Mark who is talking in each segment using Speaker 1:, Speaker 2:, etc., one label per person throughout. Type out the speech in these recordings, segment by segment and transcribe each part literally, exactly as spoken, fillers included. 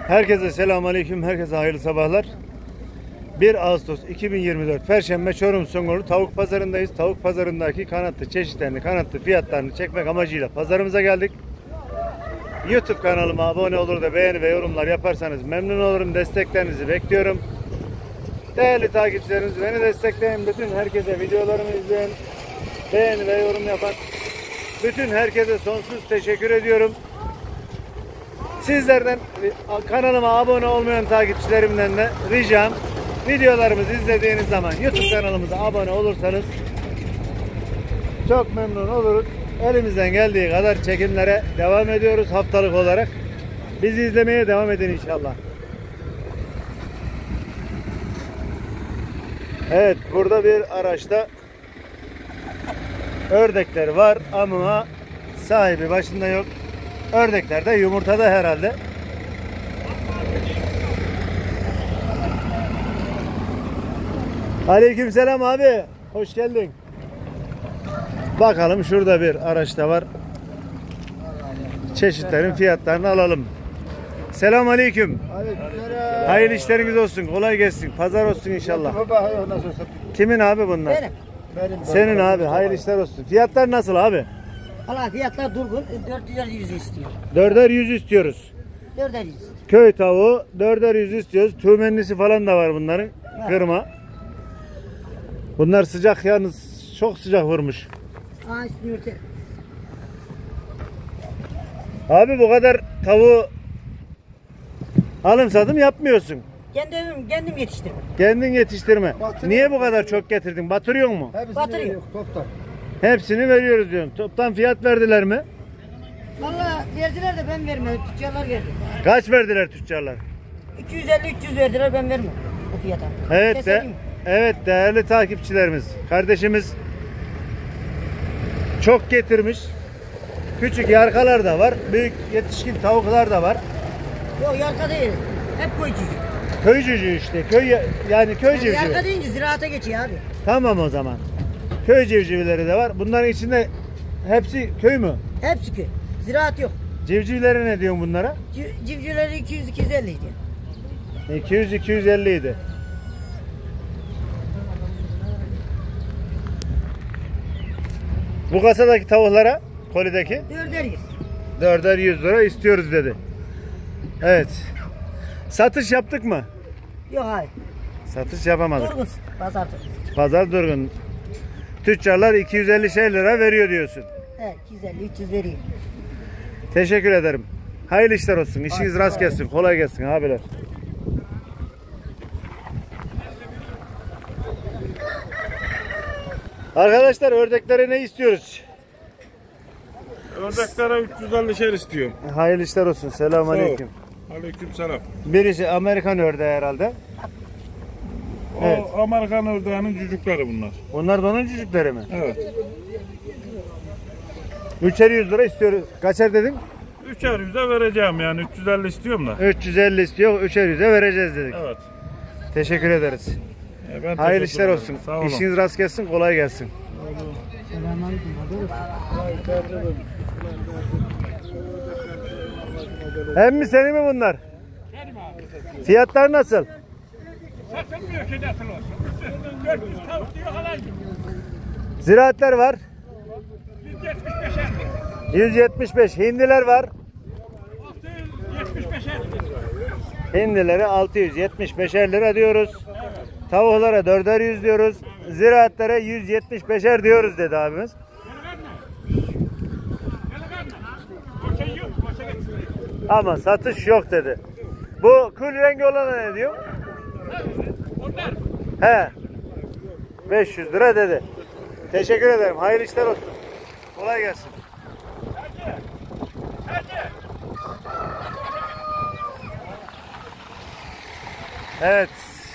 Speaker 1: Herkese selamünaleyküm, herkese hayırlı sabahlar. bir Ağustos iki bin yirmi dört Perşembe Çorum Songolu Tavuk Pazarındayız. Tavuk Pazarındaki kanatlı çeşitlerini, kanatlı fiyatlarını çekmek amacıyla pazarımıza geldik. YouTube kanalıma abone olur da beğeni ve yorumlar yaparsanız memnun olurum. Desteklerinizi bekliyorum. Değerli takipçilerimiz, beni destekleyin. Bütün herkese videolarımı izleyen, beğeni ve yorum yapan bütün herkese sonsuz teşekkür ediyorum. Sizlerden, kanalıma abone olmayan takipçilerimden de ricam, videolarımızı izlediğiniz zaman YouTube kanalımıza abone olursanız çok memnun oluruz. Elimizden geldiği kadar çekimlere devam ediyoruz haftalık olarak. Bizi izlemeye devam edin inşallah. Evet, burada bir araçta ördekler var ama sahibi başında yok. Ördekler de yumurtada herhalde. Aleykümselam abi. Hoş geldin. Bakalım, şurada bir araçta var. Çeşitlerin fiyatlarını alalım. Selamünaleyküm.
Speaker 2: Aleykümselam.
Speaker 1: Hayırlı işleriniz olsun. Kolay gelsin. Pazar olsun inşallah. Kimin abi bunlar?
Speaker 2: Benim.
Speaker 1: Benim. Senin abi. Hayırlı işler olsun. Fiyatlar nasıl abi?
Speaker 2: Valla fiyatlar durgun. dört yüz istiyor.
Speaker 1: Dörder yüz istiyoruz.
Speaker 2: dörder yüz.
Speaker 1: Köy tavuğu dörder yüz istiyoruz. Tümenlisi falan da var bunların. Evet. Kırma. Bunlar sıcak yalnız. Çok sıcak vurmuş.
Speaker 2: Aa, istiyor.
Speaker 1: Abi bu kadar tavuğu alım satım yapmıyorsun.
Speaker 2: Kendim, kendim yetiştirme.
Speaker 1: Kendin yetiştirme.
Speaker 2: Batırıyor.
Speaker 1: Niye bu kadar çok getirdin? Batırıyor mu?
Speaker 2: Hepsini batırıyor.
Speaker 3: Toptan.
Speaker 1: Hepsini veriyoruz diyorsun. Toptan fiyat verdiler mi?
Speaker 2: Valla verdiler de ben vermedim. Tüccarlar verdi.
Speaker 1: Kaç verdiler tüccarlar?
Speaker 2: iki yüz elli üç yüz verdiler, ben vermem bu fiyata.
Speaker 1: Evet de, evet değerli takipçilerimiz, kardeşimiz çok getirmiş. Küçük yarkalar da var, büyük yetişkin tavuklar da var.
Speaker 2: Yok, yarka değil. Hep koy cücü.
Speaker 1: Köy cücü işte, köy yani köy
Speaker 2: Yani
Speaker 1: civcivi.
Speaker 2: yarka deyince ziraata geçiyor abi.
Speaker 1: Tamam o zaman. Köy civcivleri de var. Bunların içinde hepsi köy mü?
Speaker 2: Hepsi köy. Ziraat yok.
Speaker 1: Civcivlere ne diyorsun bunlara?
Speaker 2: C civcivleri iki yüz iki yüz elli idi.
Speaker 1: iki yüz iki yüz elli idi. Bu kasadaki tavuklara, kolideki
Speaker 2: dörder yüz.
Speaker 1: dörder yüz lira istiyoruz dedi. Evet. Satış yaptık mı?
Speaker 2: Yok hayır.
Speaker 1: Satış yapamadık.
Speaker 2: Durgun pazar durgun.
Speaker 1: Pazar durgun. Tüccarlar iki yüz elli lira veriyor diyorsun.
Speaker 2: Evet, iki yüz elli üç yüz vereyim.
Speaker 1: Teşekkür ederim. Hayırlı işler olsun. İşiniz
Speaker 2: Ay,
Speaker 1: rast gelsin. Kolay gelsin abiler. Arkadaşlar, ördeklere ne istiyoruz?
Speaker 3: Ördeklere üç yüz elli şer istiyorum.
Speaker 1: Hayırlı işler olsun. Selamünaleyküm.
Speaker 3: Aleykümselam.
Speaker 1: Birisi Amerikan ördeği herhalde.
Speaker 3: O
Speaker 1: Evet.
Speaker 3: Amerikan ördeğinin cücükleri bunlar.
Speaker 1: Bunlar da onun cücükleri mi?
Speaker 3: Evet.
Speaker 1: Üçer yüz lira istiyoruz. Kaçer dedin?
Speaker 3: Üçer yüze vereceğim, yani üç yüz elli istiyorum da.
Speaker 1: üç yüz elli istiyor. Üçer yüze vereceğiz dedik.
Speaker 3: Evet.
Speaker 1: Teşekkür ederiz.
Speaker 3: E, ben
Speaker 1: Hayırlı
Speaker 3: teşekkür
Speaker 1: işler
Speaker 3: ederim.
Speaker 1: olsun.
Speaker 3: Sağ olun.
Speaker 1: İşiniz rast gelsin. Kolay gelsin. Hem mi senin mi bunlar?
Speaker 4: Benim abi.
Speaker 1: Fiyatlar nasıl?
Speaker 4: Satılmıyor ki nasıl olsun. dört yüz tavuk diyor falan gibi.
Speaker 1: Ziraatler var.
Speaker 4: yüz yetmiş beşer.
Speaker 1: yüz yetmiş beş. Hindiler var.
Speaker 4: altı yüz yetmiş beşer.
Speaker 1: Hindileri altı yüz yetmiş beşer lira diyoruz. Tavuklara dörder yüz diyoruz. Ziraatlere yüz yetmiş beşer diyoruz dedi abimiz. Ama satış yok dedi. Bu kül rengi olana ne diyor?
Speaker 4: Onlar.
Speaker 1: He. beş yüz lira dedi. Teşekkür ederim. Hayırlı işler olsun. Kolay gelsin.
Speaker 4: Hadi. Hadi.
Speaker 1: Evet.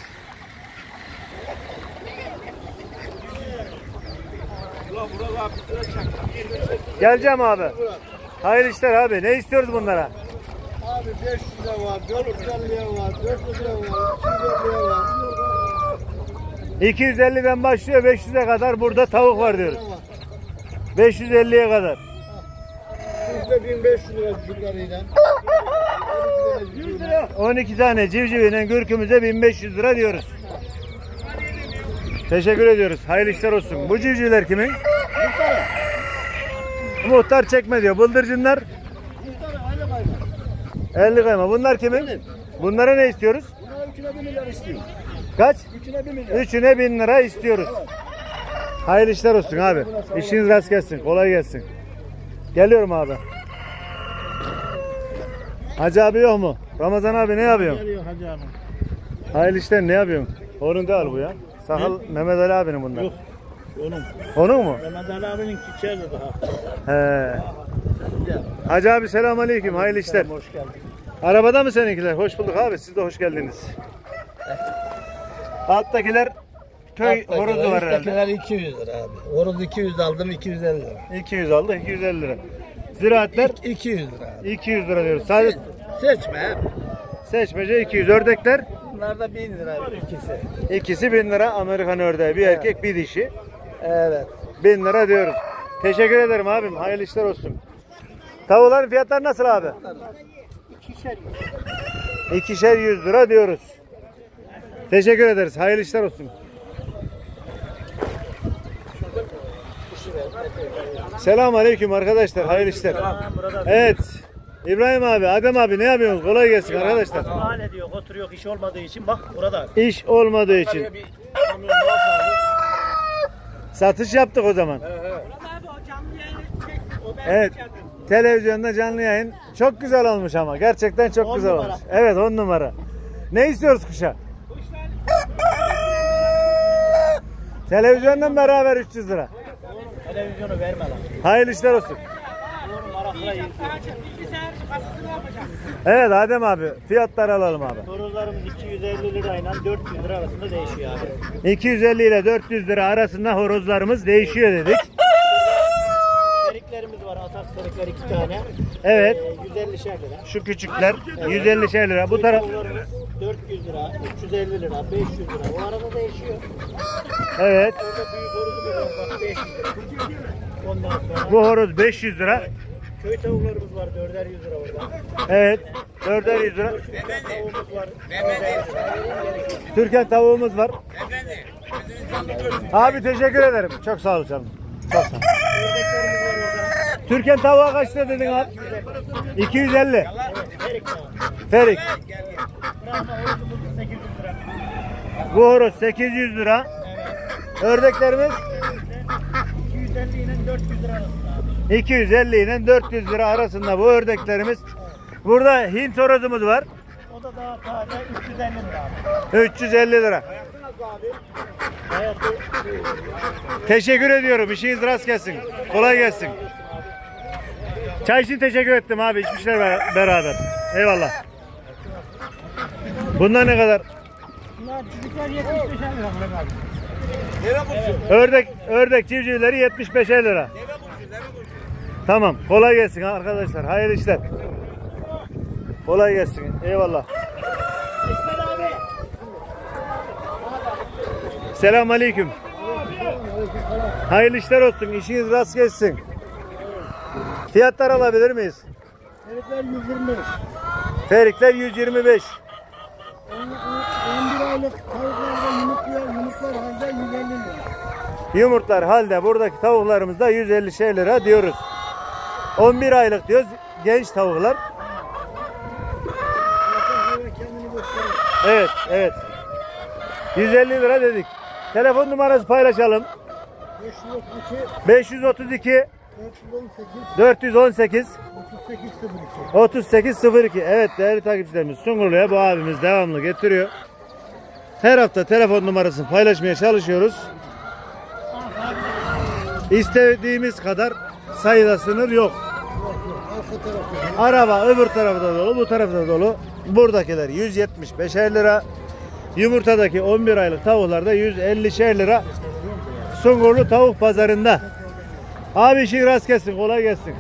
Speaker 1: Geleceğim abi. Hayırlı işler abi. Ne istiyoruz bunlara?
Speaker 3: Abi beş yüze var, dört yüz elliye var, dört yüze var, iki yüz elliye var.
Speaker 1: iki yüz elliden başlıyor beş yüze kadar burada tavuk var diyoruz. beş yüz elliye kadar.
Speaker 3: Yüzde bin beş yüz lira çocuklarıyla.
Speaker 1: on iki tane civciviyle gürkümüze bin beş yüz lira diyoruz. Teşekkür ediyoruz. Hayırlı işler olsun. Bu civcivler kimin?
Speaker 3: Muhtar.
Speaker 1: Muhtar çekme diyor. Bıldırcınlar
Speaker 3: Muhtar öyle kayma.
Speaker 1: elli kayma. Bunlar kimin? Bunlara ne istiyoruz?
Speaker 3: Buna üçüne bir milyar istiyor.
Speaker 1: Kaç?
Speaker 3: Üçüne bir milyar.
Speaker 1: Üçüne bin lira istiyoruz. Hayırlı işler olsun abi. İşiniz rast gelsin. Kolay gelsin. Geliyorum abi. Hacı abi yok mu? Ramazan abi ne yapıyorsun?
Speaker 3: Geliyor Hacı Hanım.
Speaker 1: Hayırlı işler ne yapıyorsun? Onun da al bu ya. Sakal Mehmet Ali abinin bunlar.
Speaker 3: Yok. Onun.
Speaker 1: Onun mu?
Speaker 3: Mehmet Ali abinin içeride daha.
Speaker 1: He. Hacı abi selamünaleyküm. Hayırlı işler.
Speaker 3: Hoş geldin.
Speaker 1: Arabada mı seninkiler? Hoş bulduk abi. Siz de hoş geldiniz. Alttakiler köy horozu var herhalde.
Speaker 3: Üsttekiler iki yüz lira abi. Horoz iki yüz aldım, iki yüz elli lira.
Speaker 1: iki yüz aldı, iki yüz elli lira. Ziraatler
Speaker 3: iki yüz lira abi.
Speaker 1: iki yüz lira diyoruz. Sadece
Speaker 3: Seçme.
Speaker 1: seçmece iki yüz. Ördekler
Speaker 3: Bunlar da bin lira ikisi.
Speaker 1: ikisi bin lira. Amerikan ördeği. Bir erkek bir dişi.
Speaker 3: Evet.
Speaker 1: bin lira diyoruz. Teşekkür ederim abim. Hayırlı işler olsun. Tavukların fiyatları nasıl abi?
Speaker 3: İkişer.
Speaker 1: İkişer yüz lira diyoruz. Teşekkür ederiz. Hayırlı işler olsun. Selamun aleyküm arkadaşlar. Hayırlı işler. Evet. İbrahim abi, Adem abi ne yapıyorsunuz? Kolay gelsin arkadaşlar.
Speaker 5: Hale diyor, oturuyor iş olmadığı için bak burada.
Speaker 1: İş olmadığı için. Satış yaptık o zaman. Evet. Televizyonda canlı yayın. Çok güzel olmuş ama. Gerçekten çok güzel olmuş. Evet, on numara. Ne istiyoruz kuşa? Televizyondan beraber üç yüz lira.
Speaker 5: Televizyonu verme lan.
Speaker 1: Hayırlı işler olsun.
Speaker 5: Doğru marakla
Speaker 1: Evet Adem abi, fiyatları alalım abi.
Speaker 5: Horozlarımız iki yüz elli lirayla dört yüz lira arasında değişiyor abi.
Speaker 1: iki yüz elli ile dört yüz lira arasında horozlarımız değişiyor dedik.
Speaker 5: Seriklerimiz var, atak serikler iki tane.
Speaker 1: Evet.
Speaker 5: Ee, yüz elli lira.
Speaker 1: Şu küçükler yüz elli lira. Bu taraf
Speaker 5: Tavuklarımız dört yüz lira, üç yüz elli lira, beş yüz lira. O arada değişiyor.
Speaker 1: evet.
Speaker 5: Orada büyük horozu bir var, bak beş yüz lira. Ondan sonra
Speaker 1: Bu horoz beş yüz lira.
Speaker 5: köy tavuklarımız var, dörder yüz lira orada.
Speaker 1: Evet. dörder yüz lira.
Speaker 5: Tavuğumuz var.
Speaker 1: Türkan tavuğumuz var. Abi teşekkür ederim. Çok sağ ol canım. Çok sağ ol. Türkan tavuğa kaç lira dedin abi? iki yüz elli.
Speaker 5: Ferik tavuğu.
Speaker 1: Ferik.
Speaker 5: Brahma horozumuz sekiz yüz lira.
Speaker 1: Bu horoz sekiz yüz lira. Ördeklerimiz
Speaker 5: iki yüz elli ile dört yüz lira arasında.
Speaker 1: iki yüz elli ile dört yüz lira arasında bu ördeklerimiz. Burada Hint horozumuz var.
Speaker 5: O da daha taze üç yüz elli lira abi.
Speaker 1: üç yüz elli lira.
Speaker 5: Hayatı
Speaker 1: Teşekkür ediyorum. İşiniz rast gelsin. Kolay gelsin. Çay için teşekkür ettim abi. İçmişler be- beraber. Eyvallah. Bunlar ne kadar?
Speaker 5: bunlar çocuklar yetmiş beş lira abi.
Speaker 1: Ördek ördek civcivleri yetmiş beşer lira. Tamam. Kolay gelsin arkadaşlar. Hayırlı işler. Kolay gelsin. Eyvallah. Selamun aleyküm. Hayırlı işler olsun. İşiniz rast gelsin. Fiyatlar alabilir miyiz?
Speaker 3: Herifler yüz yirmi beş.
Speaker 1: Ferikler yüz yirmi beş.
Speaker 3: on bir aylık tavuklarda yumurtluyor, yumurtlar halde yüz elli lira.
Speaker 1: Yumurtlar halde buradaki tavuklarımızda yüz elli şey lira diyoruz. on bir aylık diyoruz genç tavuklar.
Speaker 3: Kendini gösteriyor.
Speaker 1: Evet, evet. yüz elli lira dedik. Telefon numarası paylaşalım.
Speaker 3: beş yüz otuz iki,
Speaker 1: beş yüz otuz iki
Speaker 3: dört yüz on sekiz,
Speaker 1: dört yüz on sekiz
Speaker 3: otuz sekiz sıfır iki.
Speaker 1: otuz sekiz sıfır iki. Evet değerli takipçilerimiz, Sungurlu'ya bu abimiz devamlı getiriyor. Her hafta telefon numarasını paylaşmaya çalışıyoruz. İstediğimiz kadar sayıda sınır yok.
Speaker 3: Arka tarafı.
Speaker 1: Araba öbür tarafta dolu, bu tarafta dolu. Buradakiler yüz yetmiş beşer lira. Yumurtadaki on bir aylık tavuklar da yüz ellişer lira. Sungurlu tavuk pazarında. Abi işin rast gelsin, kolay gelsin.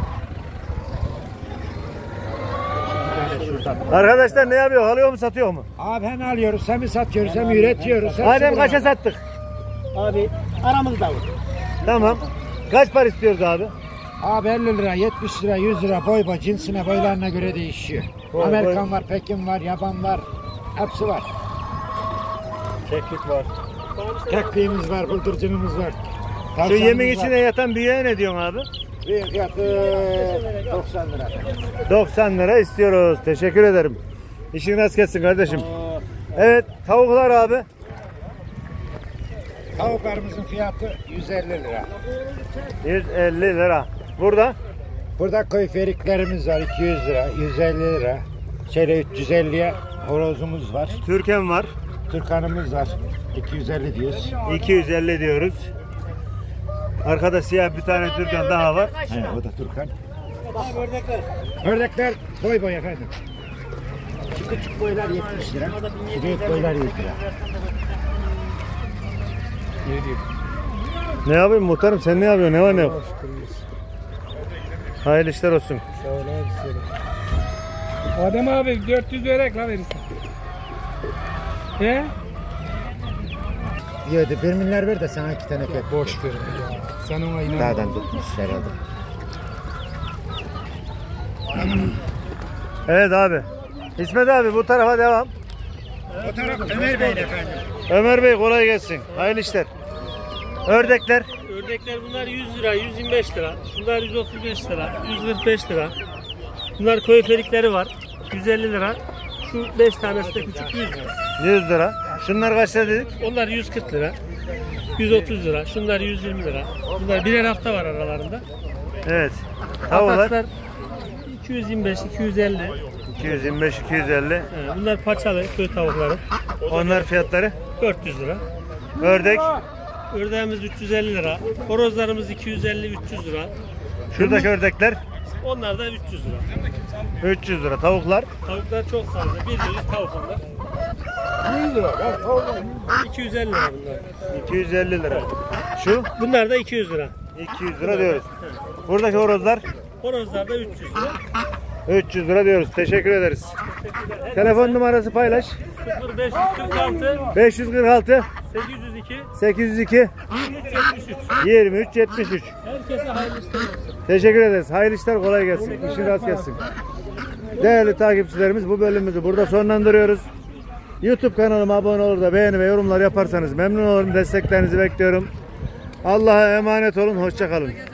Speaker 1: Arkadaşlar ne yapıyor? Alıyor mu, satıyor mu?
Speaker 3: Abi hem alıyoruz, hem satıyoruz, hem üretiyoruz.
Speaker 1: Adem kaça sattık?
Speaker 5: Abi aramızda var.
Speaker 1: Tamam. Kaç para istiyoruz abi?
Speaker 3: Abi elli lira, yetmiş lira, yüz lira boy boy cinsine boylarına göre değişiyor.
Speaker 1: Koy,
Speaker 6: Amerikan
Speaker 1: koy.
Speaker 6: var, Pekin var, yaban var. Hepsi var.
Speaker 1: Keklik var.
Speaker 6: Kekliğimiz var, bıldırcınımız var.
Speaker 1: Şu
Speaker 6: Tavşanımız
Speaker 1: yemin
Speaker 6: var.
Speaker 1: içine yatan büyüğe ne diyorsun abi?
Speaker 6: Bir fiyatı doksan lira.
Speaker 1: doksan lira istiyoruz. Teşekkür ederim. İşin rast gelsin kardeşim. Evet, tavuklar abi.
Speaker 6: Tavuklarımızın fiyatı yüz elli lira.
Speaker 1: yüz elli lira. Burada
Speaker 6: Burada koyu feriklerimiz var iki yüz lira, yüz elli lira. Şöyle üç yüz elliye horozumuz var.
Speaker 1: Türken var.
Speaker 6: Türkanımız var. iki yüz elli diyoruz.
Speaker 1: iki yüz elli diyoruz. Arkada siyah bir tane Türkan daha var.
Speaker 6: He, o da Türkan. Ördekler. Ördekler boy boy efendim. Şu küçük boylar yetmiş lira. Şu büyük boylar yüz lira.
Speaker 1: Ne yapayım muhtarım, sen ne yapıyorsun? Ne var ne yok? Hayırlı işler olsun.
Speaker 4: Adem abi dört yüz vererek la verirsin. He?
Speaker 6: Diyordu bir milyar ver de sana iki tane pek.
Speaker 4: Boş ver ya. Sen ona inan.
Speaker 6: Dağdan tutmuş herhalde.
Speaker 1: Evet abi. İsmet abi bu tarafa devam.
Speaker 6: O taraf Ömer Bey'in efendim.
Speaker 1: Ömer Bey kolay gelsin. Hayırlı işler. Ördekler
Speaker 7: Ördekler bunlar yüz lira, yüz yirmi beş lira. Şunlar yüz otuz beş lira, yüz kırk beş lira. Bunlar koyu ferikleri var. yüz elli lira. Şu beş tanesi de küçük yüz lira.
Speaker 1: yüz lira. Şunlar kaç lira dedik?
Speaker 7: Onlar yüz kırk lira. yüz otuz lira. Şunlar yüz yirmi lira. Bunlar birer hafta var aralarında.
Speaker 1: Evet. Tavuklar
Speaker 7: Atakslar iki yüz yirmi beş, iki yüz elli.
Speaker 1: iki yüz yirmi beş iki yüz elli.
Speaker 7: He, bunlar paçalı köy tavukları.
Speaker 1: Onlar fiyatları.
Speaker 7: dört yüz lira.
Speaker 1: Ördek.
Speaker 7: Ördeğimiz üç yüz elli lira. Horozlarımız iki yüz elli üç yüz lira.
Speaker 1: Şuradaki ördekler
Speaker 7: Onlar da üç yüz lira.
Speaker 1: üç yüz lira. Tavuklar
Speaker 7: Tavuklar çok fazla. Bir yıllık tavuk onlar. iki yüz elli lira bunlar.
Speaker 1: iki yüz elli lira. Şu
Speaker 7: Bunlar da iki yüz lira.
Speaker 1: iki yüz lira diyoruz. Buradaki horozlar
Speaker 7: Horozlar da üç yüz lira.
Speaker 1: üç yüz lira diyoruz. Teşekkür ederiz. Telefon numarası paylaş.
Speaker 7: sıfır beş kırk altı
Speaker 1: beş yüz kırk altı
Speaker 7: sekiz yüz iki
Speaker 1: sekiz yüz iki
Speaker 7: yirmi üç yetmiş üç.
Speaker 1: yirmi üç yetmiş üç.
Speaker 7: Herkese hayırlı işler olsun.
Speaker 1: Teşekkür ederiz. Hayırlı işler, kolay gelsin. İşin rast gelsin. Değerli takipçilerimiz, bu bölümümüzü burada sonlandırıyoruz. YouTube kanalıma abone olur da beğeni ve yorumlar yaparsanız memnun olurum. Desteklerinizi bekliyorum. Allah'a emanet olun. Hoşça kalın.